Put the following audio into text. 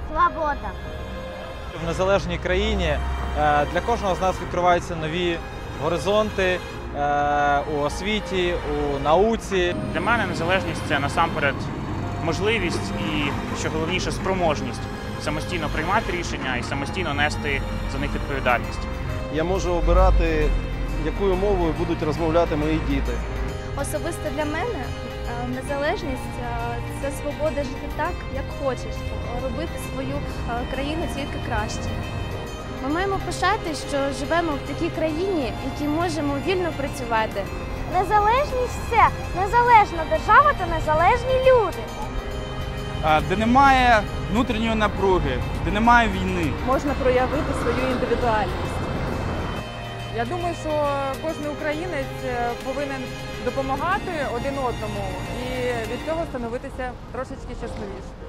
Свобода. В незалежній країні для кожного з нас відкриваються нові горизонти у освіті, у науці. Для мене незалежність – це насамперед можливість і, що головніше, спроможність самостійно приймати рішення і самостійно нести за них відповідальність. Я можу обирати, якою мовою будуть розмовляти мої діти. Особисто для мене незалежність – це свобода жити так, як хочеш, робити свою країну тільки краще. Ми маємо пишати, що живемо в такій країні, в якій можемо вільно працювати. Незалежність – це незалежна держава та незалежні люди. Де немає внутрішньої напруги, де немає війни. Можна проявити свою індивідуальність. Я думаю, що кожен українець повинен допомагати один одному і від цього становитися трошечки щасливіше.